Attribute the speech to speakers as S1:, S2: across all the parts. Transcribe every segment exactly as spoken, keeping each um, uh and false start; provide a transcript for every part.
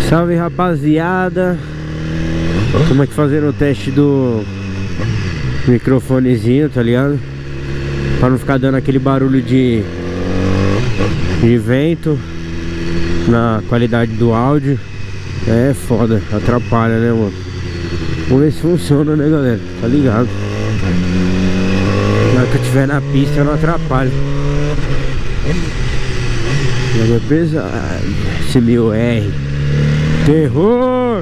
S1: Salve, rapaziada. Estamos aqui fazendo o teste do microfonezinho, tá ligado? Pra não ficar dando aquele barulho de, de vento na qualidade do áudio. É foda, atrapalha, né, mano? Vamos ver se funciona, né, galera? Tá ligado? Na hora que eu estiver na pista, eu não atrapalho. É pesado. Esse mil R terror.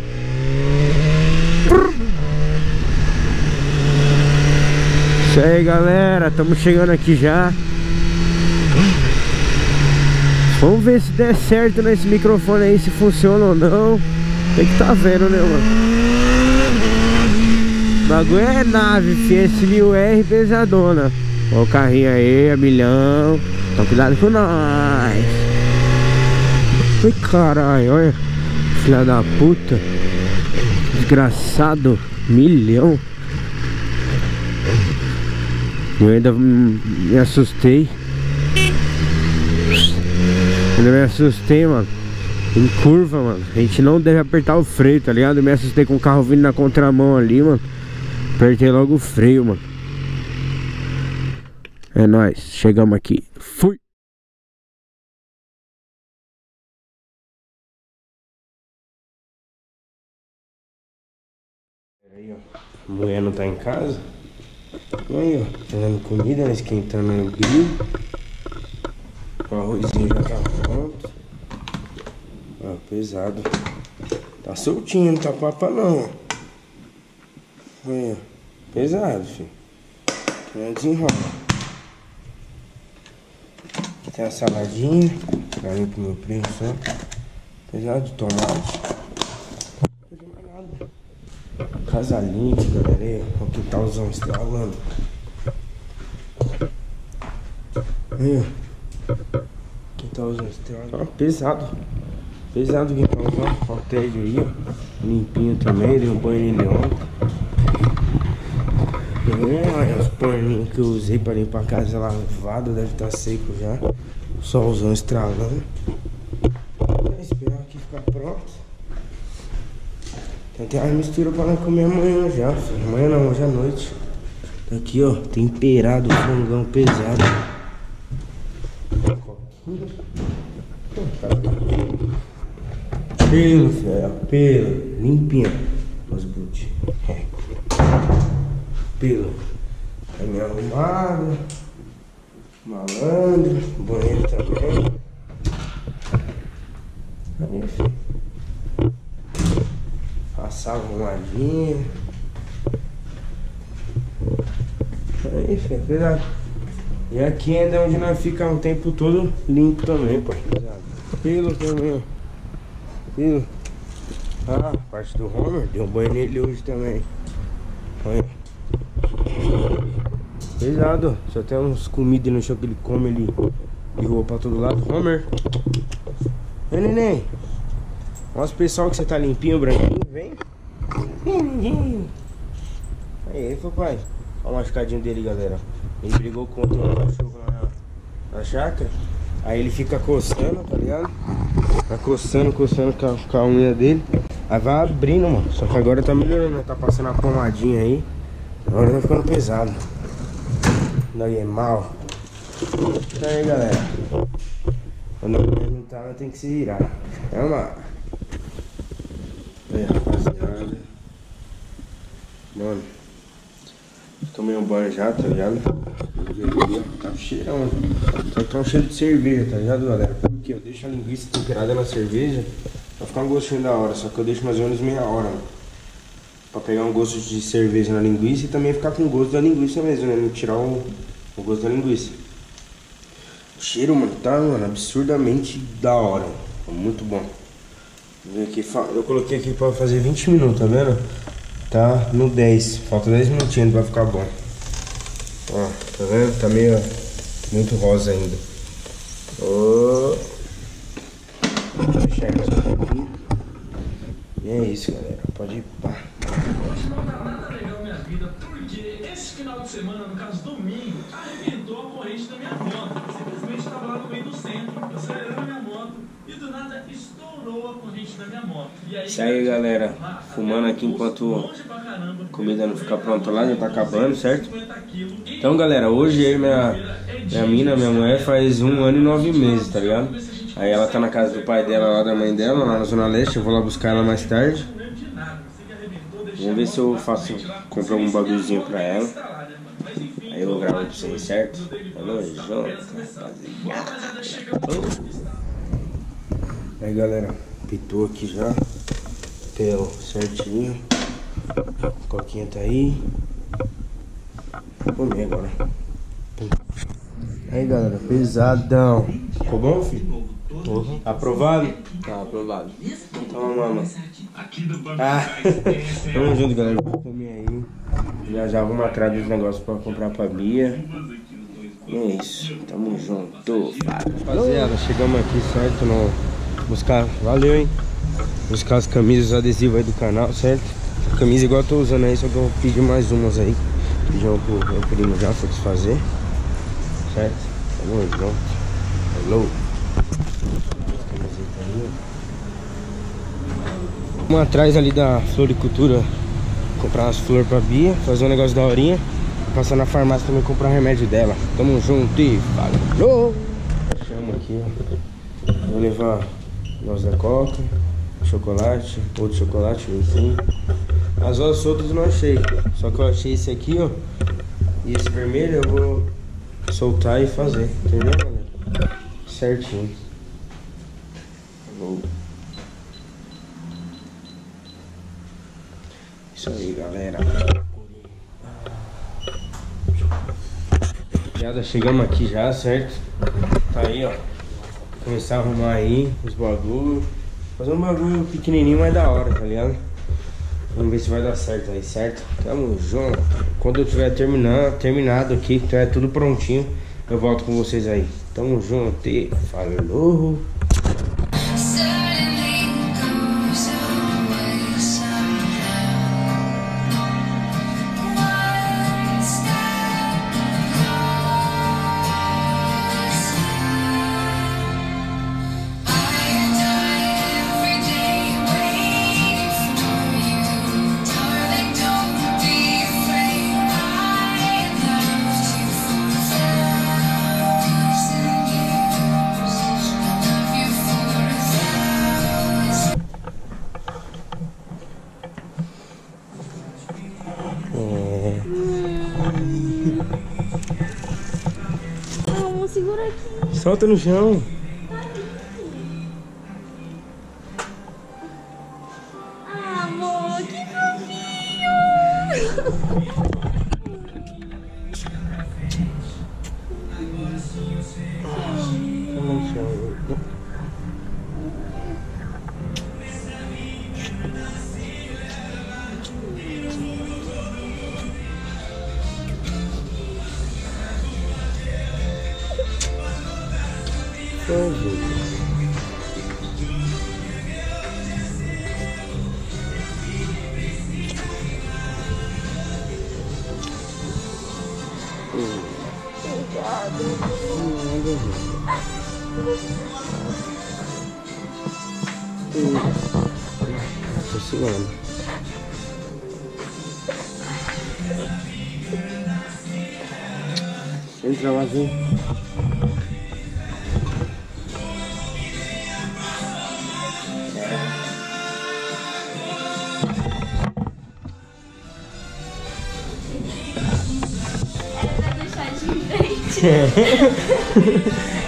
S1: Isso aí, galera, estamos chegando aqui já. Vamos ver se der certo nesse microfone aí, se funciona ou não. Tem que tá vendo, né, mano? O bagulho é nave, fi. Esse mil R pesadona. Ó o carrinho aí, a milhão. Então cuidado com nós. Ai, caralho, olha. Filha da puta. Desgraçado. Milhão. Eu ainda me assustei. Ainda me assustei, mano. Em curva, mano. A gente não deve apertar o freio, tá ligado? Eu me assustei com o carro vindo na contramão ali, mano. Apertei logo o freio, mano. É nóis. Chegamos aqui. Fui. Aí, ó, a mulher não tá em casa. Aí, ó, fazendo comida, né? Esquentando no grill. O arrozinho já tá pronto. Ó, pesado. Tá soltinho, não tá papa não. Aí, ó, pesado, filho. Não desenrola. Tem a saladinha pra mim, pro meu primo só. Pesado de tomate. Casa limpa, galera. Olha o quintalzão estralando. Aí, ó. Quintalzão estralando. Ó, pesado. Pesado o quintalzão. Olha o tédio aí, ó. Limpinho também. Dei um banho nele ontem. Olha os paninhos que eu usei pra limpar a casa lavada. Deve estar seco já. Solzão estralando. Vou esperar aqui ficar pronto. Tem até uma mistura pra nós comer amanhã já, filho. Amanhã não, hoje à noite. Tá aqui, ó, temperado, frangão pesado. Pelo, filho, pelo. Limpinho. Os boots. É. Pelo. Caminho arrumado. Malandro. Banheiro também. Aí, filho. Passar arrumadinha. Aí, filho, pesado. E aqui ainda é onde nós ficamos o tempo todo limpo também, pai. Pesado. Pelo também, ó. Pelo. Ah, parte do Homer. Deu um banho nele hoje também. Olha. Pesado, ó. Só tem uns comidas no chão que ele come, ele derrubou pra todo lado. Homer. Ei, neném. Mostra o pessoal que você tá limpinho, branquinho, vem. Aí, papai. Olha o machucadinho dele, galera. Ele brigou contra o cachorro lá na, na chácara. Aí ele fica coçando, tá ligado? Tá coçando, coçando com a, com a unha dele. Aí vai abrindo, mano. Só que agora tá melhorando, né? Tá passando a pomadinha aí. Agora tá ficando pesado. Daí é mal. Isso aí, galera. Quando a mulher não tá, ela tem que se virar. Vamos lá. Aí, rapaziada. Mano, tomei um banho já, tá ligado? Tá cheirão. Só que tá um cheiro de cerveja, tá ligado, galera? Porque eu deixo a linguiça temperada na cerveja pra ficar um gostinho da hora. Só que eu deixo mais ou menos meia hora, mano. Pra pegar um gosto de cerveja na linguiça e também ficar com o gosto da linguiça mesmo, né? Não tirar o, o gosto da linguiça. O cheiro, mano, tá, mano, absurdamente da hora. Muito bom. Aqui, eu coloquei aqui pra fazer vinte minutos, tá vendo? Tá no dez, falta dez minutinhos pra ficar bom. Ó, tá vendo? Tá meio muito rosa ainda. Ó. Vou fechar isso aqui. E é isso, galera. Pode ir pá.
S2: Não tá nada legal minha vida, porque esse final de semana, no caso domingo, arrebentou a corrente da minha moto. Simplesmente tava lá no meio do centro, acelerando a minha moto. e do nada estourou a corrente da minha moto. E aí,
S1: isso aí, galera, fumando aqui enquanto a comida não fica pronta lá, já tá acabando, certo? Então, galera, hoje eu e minha, minha mina, minha mulher, faz um ano e nove meses, tá ligado? Aí ela tá na casa do pai dela, lá da mãe dela, lá na Zona Leste, eu vou lá buscar ela mais tarde. Vamos ver se eu faço, compro algum bagulhozinho pra ela. Aí eu gravo pra vocês, certo? Tamo junto, rapaziada. Aí, galera, pitou aqui já. Pelo certinho. Coquinha tá aí. Vou comer agora. Aí, galera, pesadão. Ficou bom, filho? Uhum. Aprovado?
S3: Tá aprovado.
S1: Toma, mama. Ah, tamo junto, galera. Vou comer aí. Já já vamos atrás dos negócios pra comprar pra Bia. E é isso. Tamo junto. Rapaziada, chegamos aqui, certo? No... Buscar. Valeu, hein? Buscar as camisas adesivas aí do canal, certo? Camisa igual eu tô usando aí, só que eu pedi mais umas aí. Pedi uma pro meu primo já, foi desfazer. Certo? Tamo junto. Hello. Vamos atrás ali da floricultura, comprar umas flores pra Bia, fazer um negócio da horinha, passar na farmácia também comprar remédio dela. Tamo junto e falou! Chama aqui, ó. Vou levar noz da coca, chocolate, outro chocolate, enfim. As outras outras eu não achei, só que eu achei esse aqui, ó. E esse vermelho eu vou soltar e fazer, entendeu, galera? Certinho. Vou. Isso aí, galera. Já chegamos aqui já, certo? Tá aí, ó. Começar a arrumar aí os bagulhos. Fazer um bagulho pequenininho, mas da hora, tá ligado? Vamos ver se vai dar certo aí, certo? Tamo junto. Quando eu tiver terminado, terminado aqui, tiver tudo prontinho, eu volto com vocês aí. Tamo junto e falou!
S4: Vamos, segura aqui.
S1: Solta no chão.
S4: Ah, amor, que fofinho.
S1: No chão. Tô segurando. Entra lá, vem.
S4: Vai deixar de enfeite.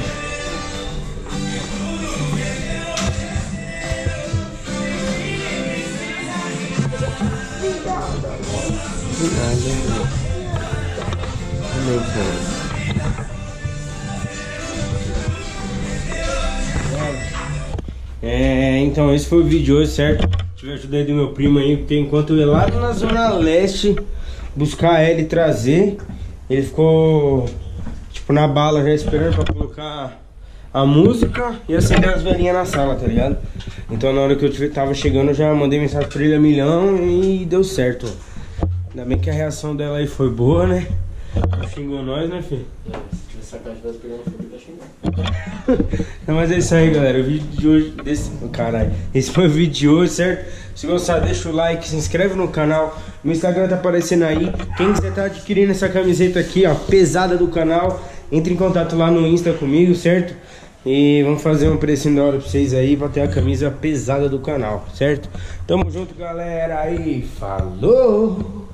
S1: É, então esse foi o vídeo de hoje, certo? Tive a ajuda aí do meu primo aí, porque enquanto eu ia lá na Zona Leste buscar ele e trazer, ele ficou tipo na bala já esperando pra colocar a música e acender as velhinhas na sala, tá ligado? Então na hora que eu tava chegando eu já mandei mensagem pra ele a milhão e deu certo. Ainda bem que a reação dela aí foi boa, né? Xingou nós, né, filho?
S3: Se tivesse sacado, tivesse pegando fogo, tá xingando.
S1: Não, mas é isso aí, galera. O vídeo de hoje. Desse... Caralho. Esse foi o vídeo de hoje, certo? Se gostar, deixa o like, se inscreve no canal. Meu Instagram tá aparecendo aí. Quem quiser tá adquirindo essa camiseta aqui, ó, pesada do canal, entre em contato lá no Insta comigo, certo? E vamos fazer um precinho da hora pra vocês aí, pra ter a camisa pesada do canal, certo? Tamo junto, galera. Aí, falou!